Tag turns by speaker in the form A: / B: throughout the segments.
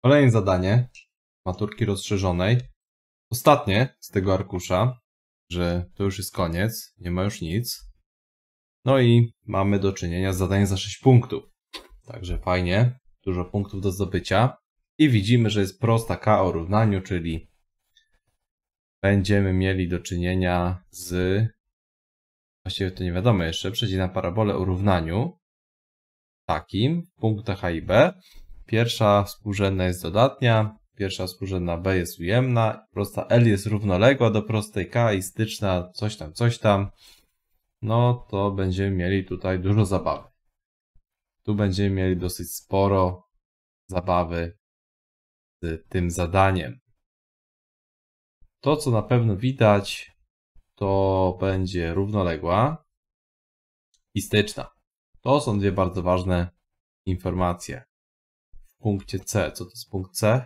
A: Kolejne zadanie maturki rozszerzonej. Ostatnie z tego arkusza, że to już jest koniec, nie ma już nic. No i mamy do czynienia z zadaniem za 6 punktów. Także fajnie, dużo punktów do zdobycia. I widzimy, że jest prosta K o równaniu, czyli będziemy mieli do czynienia z... Właściwie to nie wiadomo jeszcze, przecinam parabolę o równaniu takim w punktach A i B. Pierwsza współrzędna jest dodatnia, pierwsza współrzędna B jest ujemna, prosta L jest równoległa do prostej K i styczna coś tam. No to będziemy mieli tutaj dużo zabawy. Tu będziemy mieli dosyć sporo zabawy z tym zadaniem. To, co na pewno widać, to będzie równoległa i styczna. To są dwie bardzo ważne informacje. W punkcie C. Co to jest punkt C?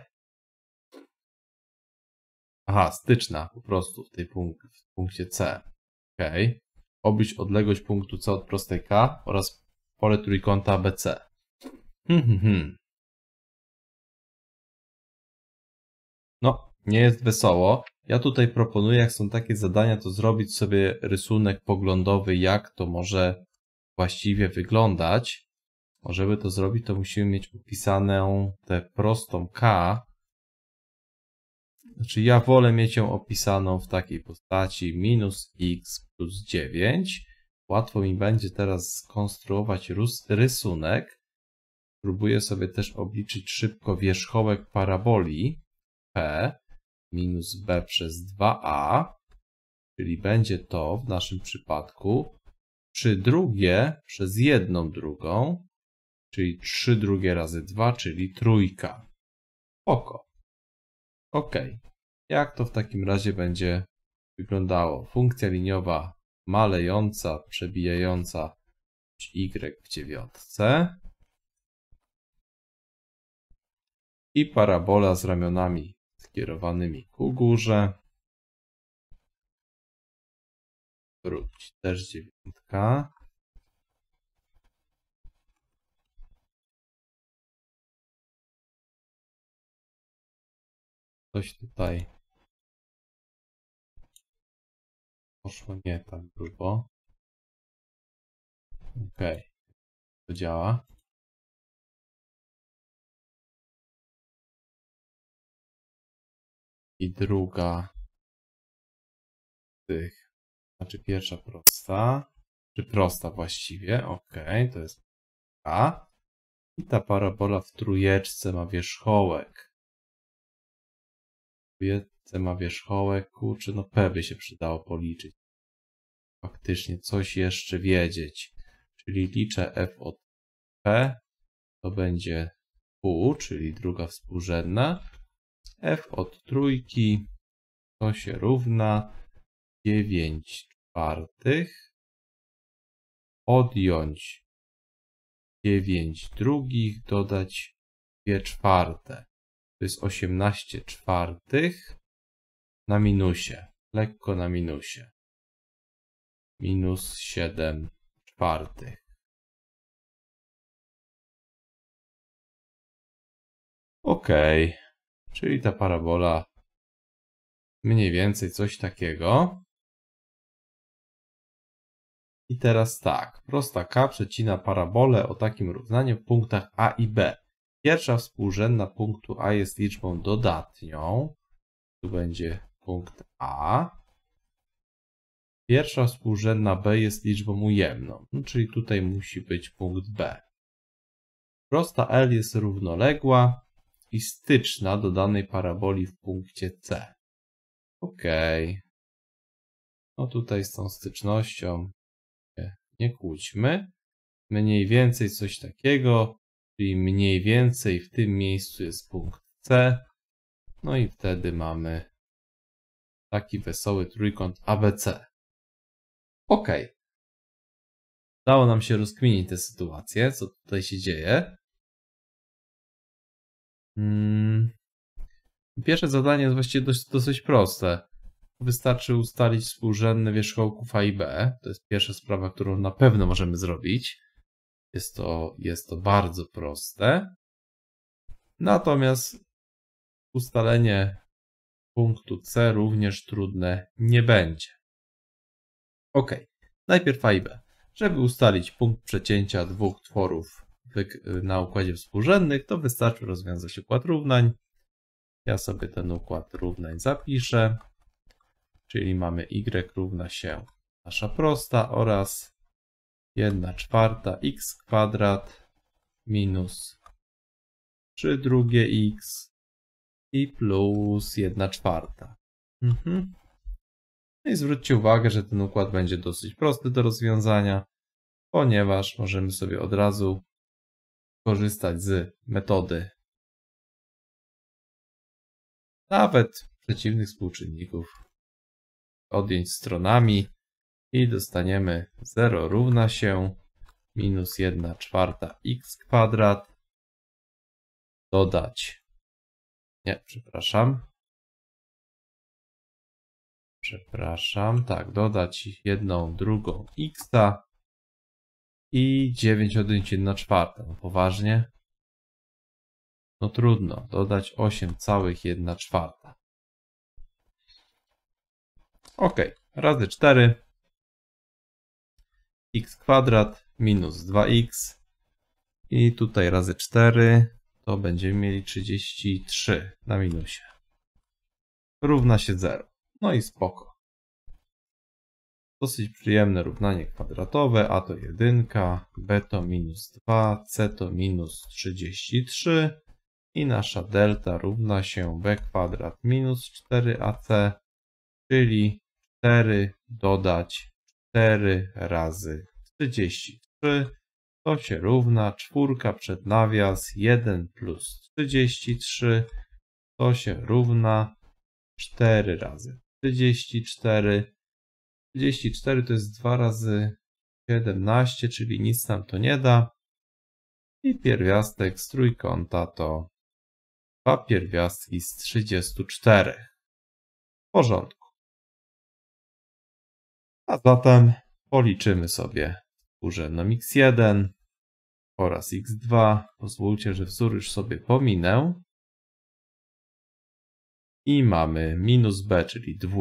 A: Aha, styczna po prostu w punkcie C. Ok. Oblicz odległość punktu C od prostej K oraz pole trójkąta ABC. No, nie jest wesoło. Ja tutaj proponuję, jak są takie zadania, to zrobić sobie rysunek poglądowy, jak to może właściwie wyglądać. Żeby to zrobić, to musimy mieć opisaną tę prostą K. Znaczy ja wolę mieć ją opisaną w takiej postaci minus x plus 9. Łatwo mi będzie teraz skonstruować rysunek. Spróbuję sobie też obliczyć szybko wierzchołek paraboli P minus b przez 2a, czyli będzie to w naszym przypadku 3 drugie przez 1 drugą, czyli 3 drugie razy 2, czyli trójka. Oko. Ok. Jak to w takim razie będzie wyglądało? Funkcja liniowa malejąca, przebijająca y w dziewiątce i parabola z ramionami skierowanymi ku górze. Wróć, też dziewiątka. Coś tutaj poszło nie tak grubo. Ok, to działa. I druga tych, znaczy pierwsza prosta, czy prosta właściwie, ok, to jest A. I ta parabola w trójeczce ma wierzchołek. W trójeczce ma wierzchołek, kurczę, no P by się przydało policzyć. Faktycznie coś jeszcze wiedzieć. Czyli liczę F od P, to będzie Q, czyli druga współrzędna. F od trójki to się równa 9 czwartych. Odjąć 9 drugich, dodać 2 czwarte. To jest 18 czwartych na minusie. Lekko na minusie. Minus 7 czwartych. Ok. Czyli ta parabola mniej więcej coś takiego. I teraz tak. Prosta K przecina parabolę o takim równaniu w punktach A i B. Pierwsza współrzędna punktu A jest liczbą dodatnią. Tu będzie punkt A. Pierwsza współrzędna B jest liczbą ujemną, czyli tutaj musi być punkt B. Prosta L jest równoległa i styczna do danej paraboli w punkcie C. Ok. No tutaj z tą stycznością nie kłóćmy. Mniej więcej coś takiego, czyli mniej więcej w tym miejscu jest punkt C. No i wtedy mamy taki wesoły trójkąt ABC. Ok. Udało nam się rozkminić tę sytuację, co tutaj się dzieje. Pierwsze zadanie jest właściwie dosyć proste. Wystarczy ustalić współrzędne wierzchołków A i B. To jest pierwsza sprawa, którą na pewno możemy zrobić. Jest to bardzo proste. Natomiast ustalenie punktu C również trudne nie będzie. Ok, najpierw A i B. Żeby ustalić punkt przecięcia dwóch tworów na układzie współrzędnych, to wystarczy rozwiązać układ równań. Ja sobie ten układ równań zapiszę. Czyli mamy y równa się nasza prosta oraz 1/4 x kwadrat minus 3 drugie x i plus 1/4. No i zwróćcie uwagę, że ten układ będzie dosyć prosty do rozwiązania, ponieważ możemy sobie od razu korzystać z metody nawet przeciwnych współczynników, odjąć stronami i dostaniemy 0 równa się minus 1/4 x kwadrat dodać, dodać 1/2 x i 9 odjąć 1/4. No poważnie? No trudno, dodać 8,1/4. Ok, razy 4 x kwadrat minus 2x i tutaj razy 4 to będziemy mieli 33 na minusie. Równa się 0. No i spoko. Dosyć przyjemne równanie kwadratowe. A to 1, b to minus 2, c to minus 33 i nasza delta równa się b kwadrat minus 4ac, czyli 4 dodać 4 razy 33, to się równa 4 przed nawias 1 plus 33, to się równa 4 razy 34. 34 to jest 2 razy 17, czyli nic nam to nie da. I pierwiastek z trójkąta to 2 pierwiastki z 34. W porządku. A zatem policzymy sobie współrzędną x1 oraz x2. Pozwólcie, że wzór już sobie pominę. I mamy minus b, czyli 2,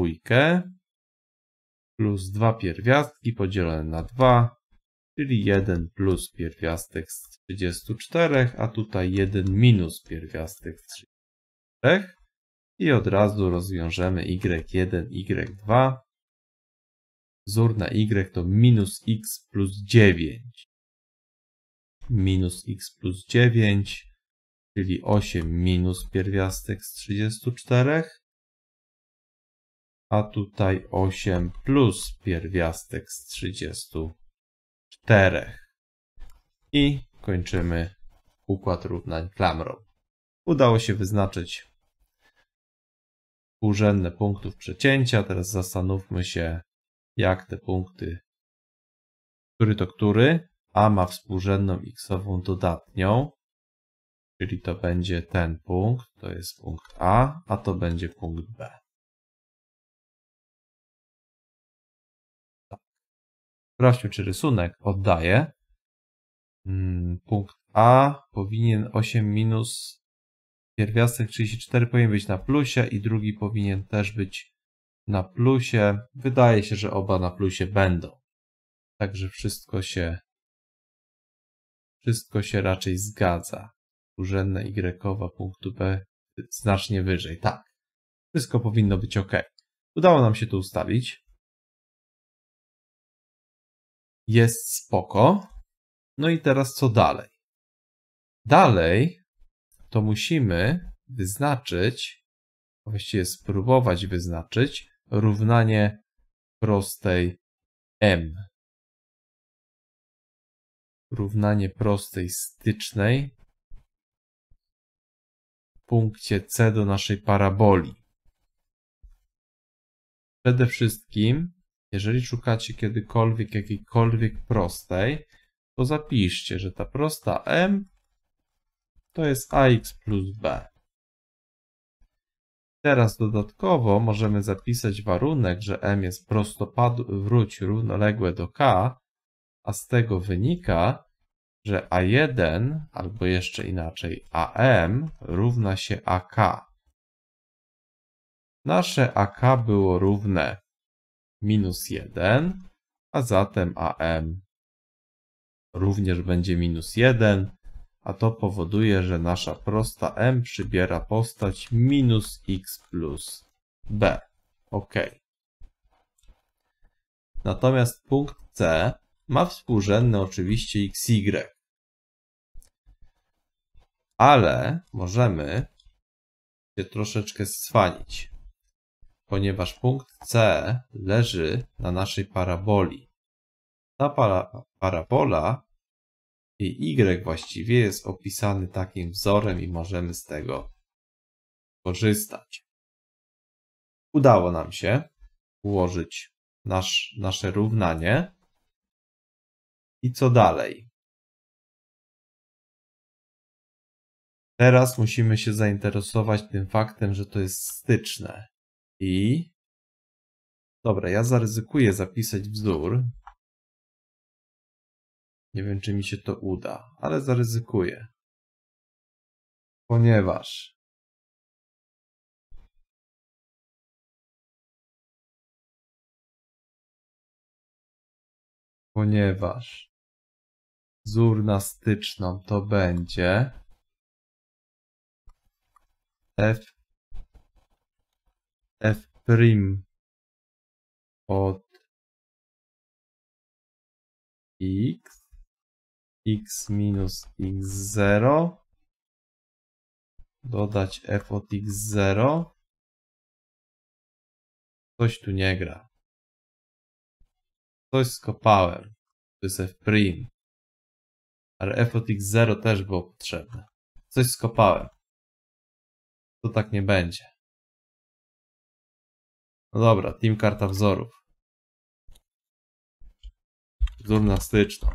A: plus 2 pierwiastki podzielone na 2, czyli 1 plus pierwiastek z 34, a tutaj 1 minus pierwiastek z 34. I od razu rozwiążemy y1, y2. Wzór na y to minus x plus 9. Minus x plus 9, czyli 8 minus pierwiastek z 34. A tutaj 8 plus pierwiastek z 34. I kończymy układ równań klamrą. Udało się wyznaczyć współrzędne punktów przecięcia. Teraz zastanówmy się, jak te punkty, który to który. A ma współrzędną x-ową dodatnią, czyli to będzie ten punkt, to jest punkt A, a to będzie punkt B. Sprawdźmy, czy rysunek oddaje. Punkt A powinien 8 minus pierwiastek 34 powinien być na plusie i drugi powinien też być na plusie. Wydaje się, że oba na plusie będą. Także wszystko się raczej zgadza. Współrzędna y punktu B znacznie wyżej. Tak. Wszystko powinno być ok. Udało nam się to ustawić. Jest spoko. No i teraz co dalej? Dalej to musimy wyznaczyć, właściwie spróbować wyznaczyć równanie prostej m. Równanie prostej stycznej w punkcie C do naszej paraboli. Przede wszystkim, jeżeli szukacie kiedykolwiek jakiejkolwiek prostej, to zapiszcie, że ta prosta m to jest ax plus b. Teraz dodatkowo możemy zapisać warunek, że m jest równoległe do k, a z tego wynika, że a1 albo jeszcze inaczej am równa się ak. nasze AK było równe -1, a zatem AM również będzie -1, a to powoduje, że nasza prosta M przybiera postać -x plus b. OK. Natomiast punkt C ma współrzędne oczywiście xy. Ale możemy się troszeczkę zcwanić, ponieważ punkt C leży na naszej paraboli. Ta parabola i y właściwie jest opisany takim wzorem i możemy z tego korzystać. Udało nam się ułożyć nasze równanie. I co dalej? Teraz musimy się zainteresować tym faktem, że to jest styczne. I dobra, ja zaryzykuję zapisać wzór. Nie wiem, czy mi się to uda, ale zaryzykuję. Ponieważ wzór na styczną to będzie f' od x minus x0 dodać f od x0. Coś tu nie gra. Coś skopałem. To jest f'. Ale f od x0 też było potrzebne. Coś skopałem. To tak nie będzie. No dobra, team karta wzorów. Wzór na styczną.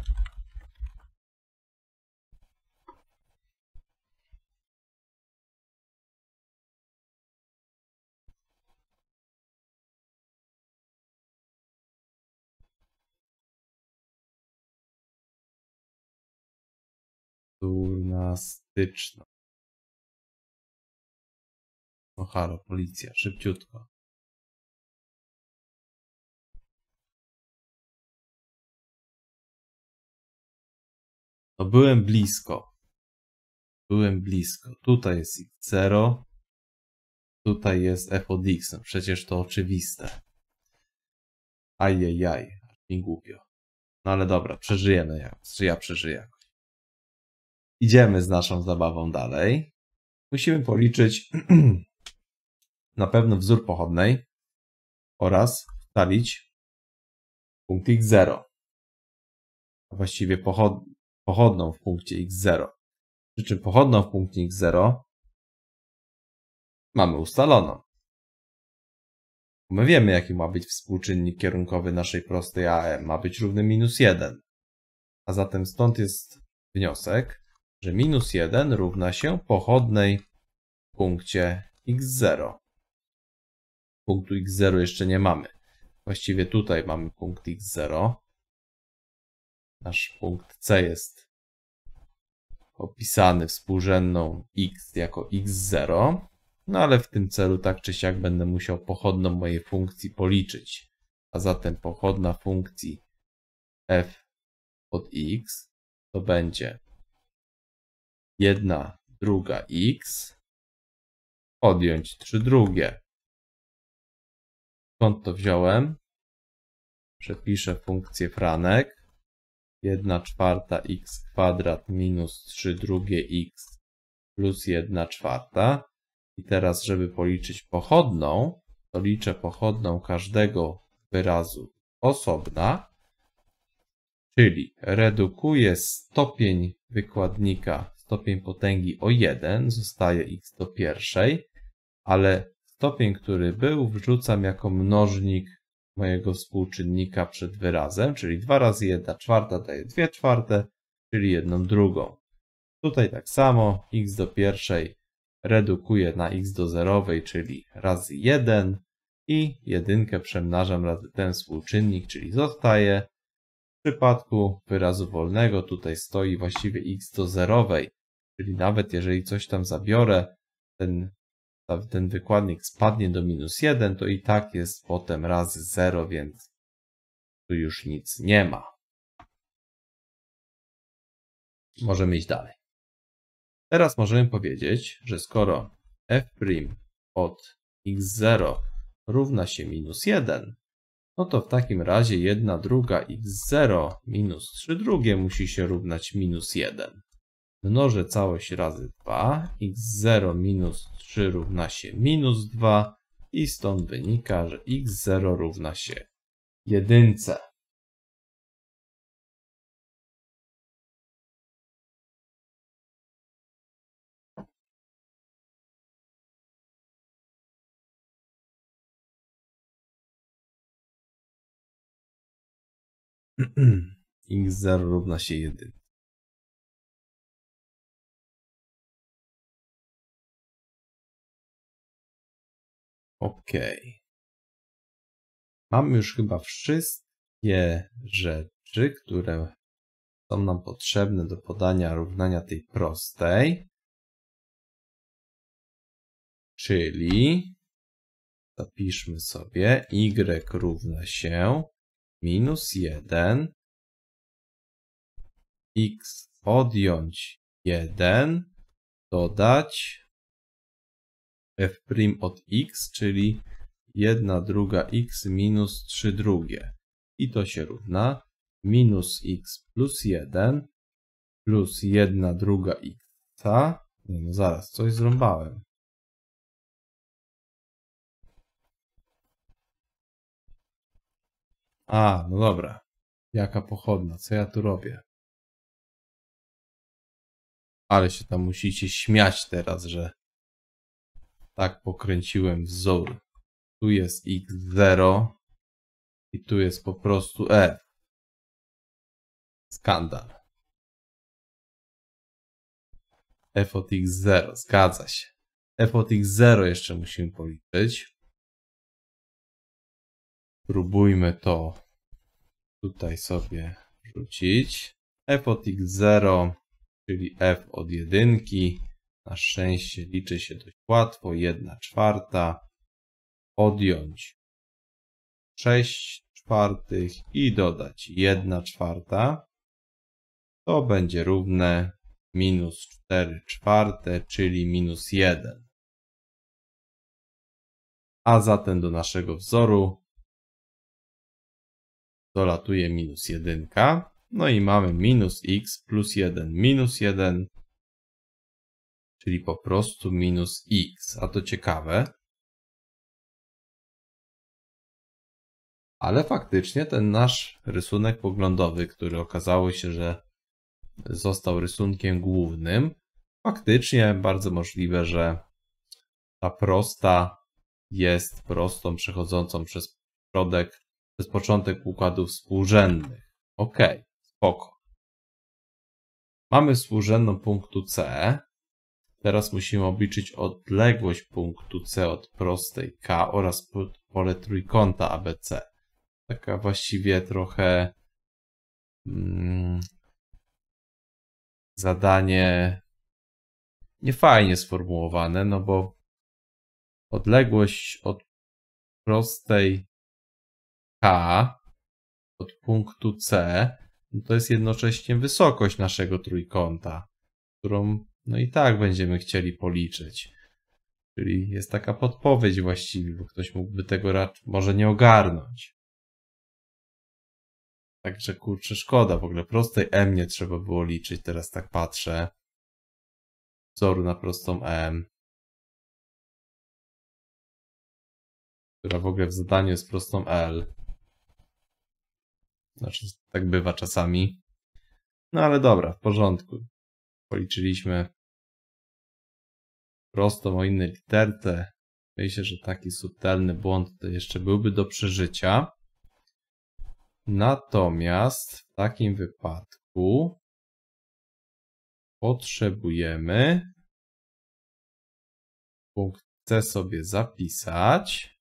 A: Wzór na styczną. O halo, policja, szybciutko. No byłem blisko. Tutaj jest x0. Tutaj jest f od x. No przecież to oczywiste. Ajajaj, aż mi głupio. No ale dobra, przeżyjemy. Czy ja przeżyję? Idziemy z naszą zabawą dalej. Musimy policzyć na pewno wzór pochodnej oraz ustalić punkt x0. A właściwie pochodną w punkcie x0. Przy czym pochodną w punkcie x0 mamy ustaloną. My wiemy, jaki ma być współczynnik kierunkowy naszej prostej AM. Ma być równy -1. A zatem stąd jest wniosek, że -1 równa się pochodnej w punkcie x0. Punktu x0 jeszcze nie mamy. Właściwie tutaj mamy punkt x0. Nasz punkt C jest opisany współrzędną x jako x0. No ale w tym celu tak czy siak będę musiał pochodną mojej funkcji policzyć. A zatem pochodna funkcji f od x to będzie 1/2 x odjąć 3/2. Skąd to wziąłem? Przepiszę funkcję franek. 1/4 x² minus 3/2 x plus 1/4. I teraz, żeby policzyć pochodną, to liczę pochodną każdego wyrazu osobna, czyli redukuję stopień wykładnika, stopień potęgi o 1, zostaje x do pierwszej, ale stopień, który był, wrzucam jako mnożnik mojego współczynnika przed wyrazem, czyli 2 razy 1/4 daje 2/4, czyli 1/2. Tutaj tak samo x do pierwszej redukuję na x do zerowej, czyli razy 1 i jedynkę przemnażam razy ten współczynnik, czyli zostaje w przypadku wyrazu wolnego tutaj stoi właściwie x do zerowej, czyli nawet jeżeli coś tam zabiorę, ten wykładnik spadnie do -1, to i tak jest potem razy 0, więc tu już nic nie ma. Możemy iść dalej. Teraz możemy powiedzieć, że skoro f' od x0 równa się -1, no to w takim razie 1/2 x0 minus 3/2 musi się równać -1. Mnożę całość razy 2, x0 minus 3 równa się -2 i stąd wynika, że x0 równa się 1. x0 równa się 1. Ok. Mamy już chyba wszystkie rzeczy, które są nam potrzebne do podania równania tej prostej. Czyli zapiszmy sobie y równa się -1, x odjąć 1, dodać f' od x, czyli 1/2 x minus 3/2. I to się równa -x plus 1 plus 1/2 x. No zaraz, coś zrąbałem. A, no dobra. Jaka pochodna, co ja tu robię? Ale się tam musicie śmiać teraz, że tak pokręciłem wzór. Tu jest x0 i tu jest po prostu f. Skandal. F od x0, zgadza się. F od x0 jeszcze musimy policzyć. Spróbujmy to tutaj sobie rzucić. F od x0, czyli f od 1. Na szczęście liczy się dość łatwo. 1/4. Odjąć 6/4 i dodać 1/4. To będzie równe -4/4, czyli -1. A zatem do naszego wzoru dolatuje -1. No i mamy -x plus 1 -1, czyli po prostu -x. A to ciekawe. Ale faktycznie ten nasz rysunek poglądowy, który okazało się, że został rysunkiem głównym, faktycznie bardzo możliwe, że ta prosta jest prostą przechodzącą przez początek układów współrzędnych. Ok, spoko. Mamy współrzędną punktu C. Teraz musimy obliczyć odległość punktu C od prostej K oraz pole trójkąta ABC. Taka właściwie trochę zadanie niefajnie sformułowane, no bo odległość od prostej K od punktu C to jest jednocześnie wysokość naszego trójkąta, którą no i tak będziemy chcieli policzyć. Czyli jest taka podpowiedź właściwie, bo ktoś mógłby tego może nie ogarnąć. Także kurczę, szkoda, w ogóle prostej M nie trzeba było liczyć, teraz tak patrzę. Wzoru na prostą M, która w ogóle w zadaniu jest prostą L. Znaczy, tak bywa czasami. No ale dobra, w porządku. Policzyliśmy prostą o innej literce. Myślę, że taki subtelny błąd to jeszcze byłby do przeżycia. Natomiast w takim wypadku potrzebujemy punkt C sobie zapisać.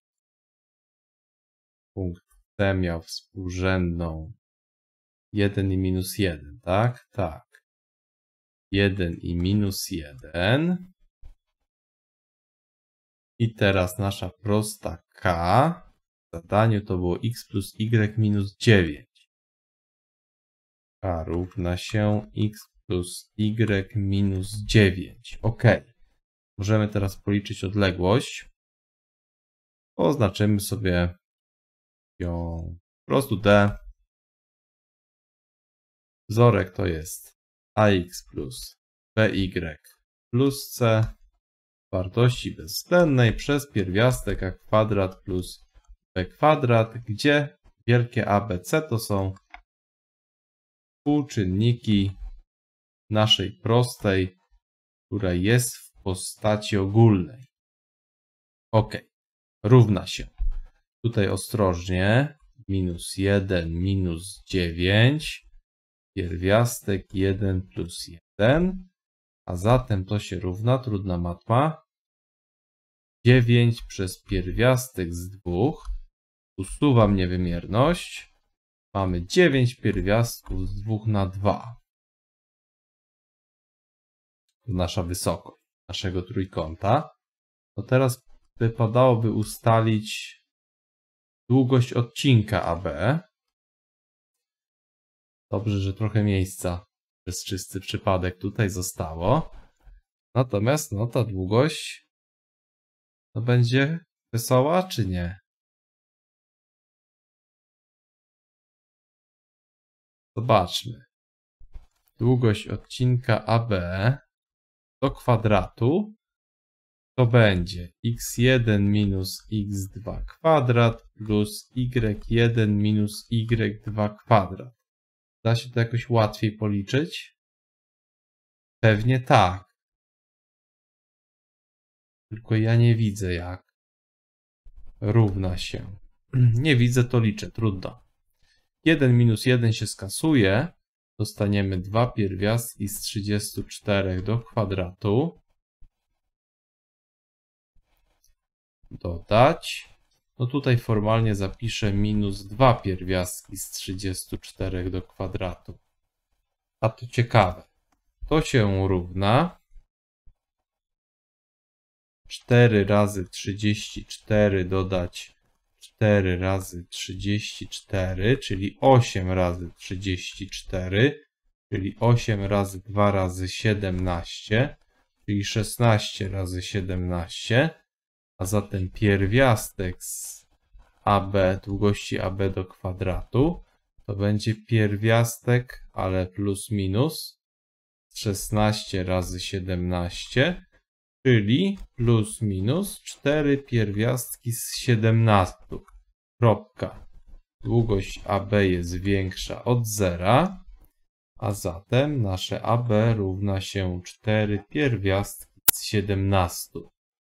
A: Punkt C miał współrzędną 1 i -1, tak? Tak. 1 i -1. I teraz nasza prosta k w zadaniu to było x plus y minus 9. K równa się x plus y minus 9. Ok. Możemy teraz policzyć odległość. Oznaczymy sobie ją po prostu d. Wzorek to jest ax plus by plus c wartości bezwzględnej przez pierwiastek a kwadrat plus b kwadrat, gdzie wielkie ABC to są współczynniki naszej prostej, która jest w postaci ogólnej. Ok, równa się. Tutaj ostrożnie. Minus 1 minus 9. Pierwiastek 1 plus 1. A zatem to się równa, trudna matma. 9 przez pierwiastek z 2. Usuwam niewymierność. Mamy 9 pierwiastków z 2 na 2. To nasza wysokość naszego trójkąta. To teraz wypadałoby ustalić długość odcinka AB. Dobrze, że trochę miejsca przez czysty przypadek tutaj zostało. Natomiast no, ta długość to będzie wesoła, czy nie? Zobaczmy. Długość odcinka AB do kwadratu to będzie x1 minus x2 kwadrat plus y1 minus y2 kwadrat. Da się to jakoś łatwiej policzyć? Pewnie tak. Tylko ja nie widzę jak. Równa się. Nie widzę, to liczę. Trudno. 1 minus 1 się skasuje. Dostaniemy 2 pierwiastki z 34 do kwadratu. Dodać. No tutaj formalnie zapiszę minus 2 pierwiastki z 34 do kwadratu. A to ciekawe. To się równa 4 razy 34 dodać 4 razy 34, czyli 8 razy 34, czyli 8 razy 2 razy 17, czyli 16 razy 17, a zatem pierwiastek z AB, długości AB do kwadratu, to będzie pierwiastek, ale plus minus 16 razy 17, czyli plus minus 4 pierwiastki z 17. Kropka. Długość AB jest większa od 0, a zatem nasze AB równa się 4 pierwiastki z 17.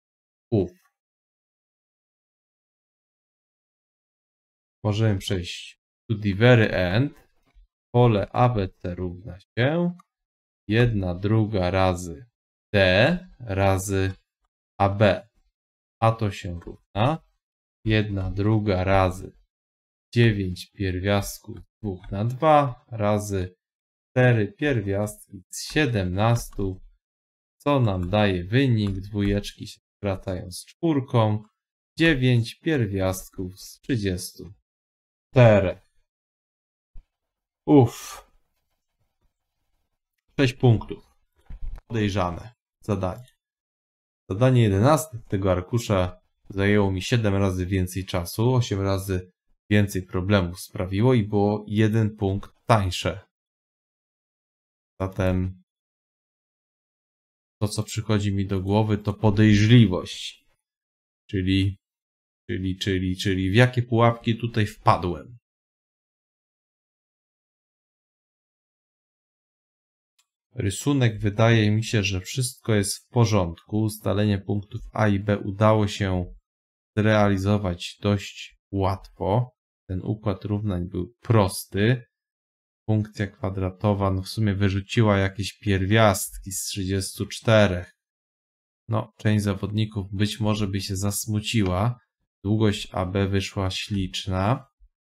A: Możemy przejść to the very end. Pole ABC równa się 1/2 razy D razy AB. A to się równa 1/2 razy 9 pierwiastków 2 na 2 razy 4 pierwiastki z 17, co nam daje wynik. Dwójeczki się skracają z czwórką. 9 pierwiastków z 34. 6 punktów. Podejrzane zadanie. Zadanie 11 tego arkusza zajęło mi 7 razy więcej czasu, 8 razy więcej problemów sprawiło i było 1 punkt tańsze. Zatem to, co przychodzi mi do głowy, to podejrzliwość. Czyli w jakie pułapki tutaj wpadłem. Rysunek wydaje mi się, że wszystko jest w porządku. Ustalenie punktów A i B udało się zrealizować dość łatwo. Ten układ równań był prosty. Funkcja kwadratowa no w sumie wyrzuciła jakieś pierwiastki z 34. No, część zawodników być może by się zasmuciła. Długość AB wyszła śliczna.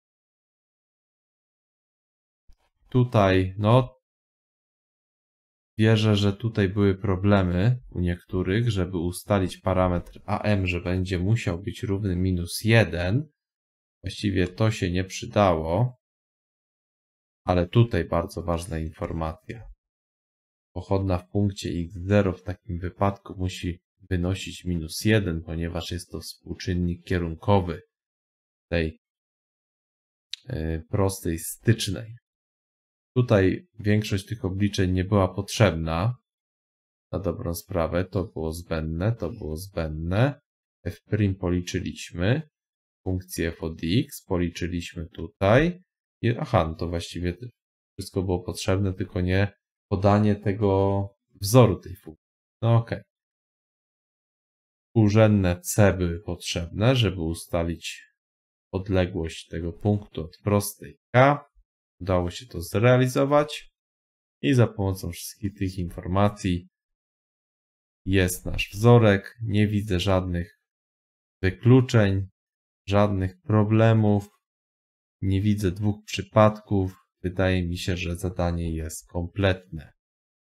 A: Tutaj, no, Wierzę, że tutaj były problemy u niektórych, żeby ustalić parametr AM, że będzie musiał być równy -1. Właściwie to się nie przydało, ale tutaj bardzo ważna informacja. Pochodna w punkcie x0 w takim wypadku musi wynosić -1, ponieważ jest to współczynnik kierunkowy tej prostej stycznej. Tutaj większość tych obliczeń nie była potrzebna na dobrą sprawę. To było zbędne, to było zbędne. F' policzyliśmy. Funkcję f od x policzyliśmy tutaj. Aha, no to właściwie wszystko było potrzebne, tylko nie podanie tego wzoru tej funkcji. No okej. Współrzędne c były potrzebne, żeby ustalić odległość tego punktu od prostej k. Udało się to zrealizować i za pomocą wszystkich tych informacji jest nasz wzorek. Nie widzę żadnych wykluczeń, żadnych problemów. Nie widzę dwóch przypadków. Wydaje mi się, że zadanie jest kompletne.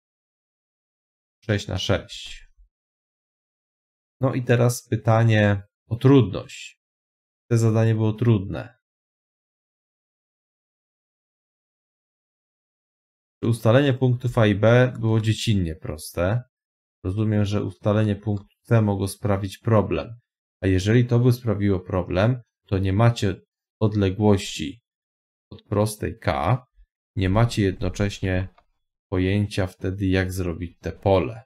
A: 6/6. No i teraz pytanie o trudność. To zadanie było trudne. Ustalenie punktów A i B było dziecinnie proste. Rozumiem, że ustalenie punktu C mogło sprawić problem. A jeżeli to by sprawiło problem, to nie macie odległości od prostej K, nie macie jednocześnie pojęcia wtedy, jak zrobić te pole.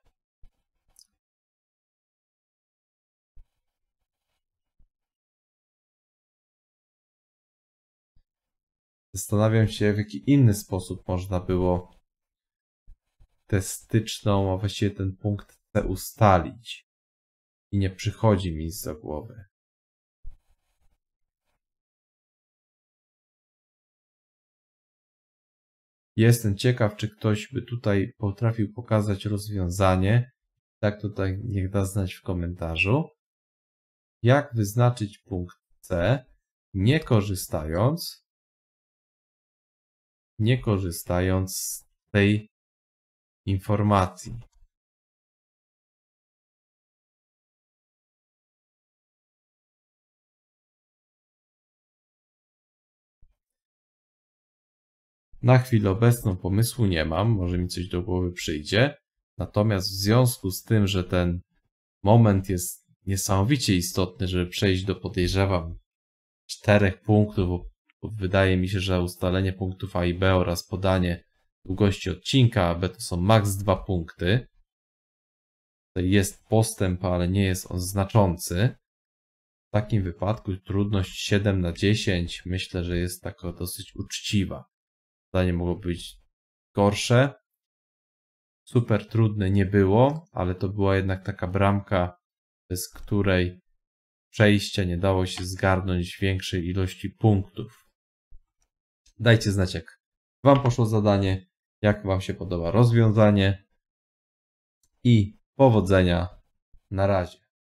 A: Zastanawiam się, w jaki inny sposób można było tę styczną, a właściwie ten punkt C ustalić. I nie przychodzi mi nic do głowy. Jestem ciekaw, czy ktoś by tutaj potrafił pokazać rozwiązanie. Tak, tutaj niech da znać w komentarzu. Jak wyznaczyć punkt C, nie korzystając z tej informacji. Na chwilę obecną pomysłu nie mam, może mi coś do głowy przyjdzie. Natomiast w związku z tym, że ten moment jest niesamowicie istotny, żeby przejść do, podejrzewam, 4 punktów, bo wydaje mi się, że ustalenie punktów A i B oraz podanie długości odcinka AB to są maks 2 punkty. Tutaj jest postęp, ale nie jest on znaczący. W takim wypadku trudność 7/10 myślę, że jest taka dosyć uczciwa. Zadanie mogło być gorsze. Super trudne nie było, ale to była jednak taka bramka, bez której przejścia nie dało się zgarnąć większej ilości punktów. Dajcie znać, jak Wam poszło zadanie, jak Wam się podoba rozwiązanie i powodzenia. Na razie.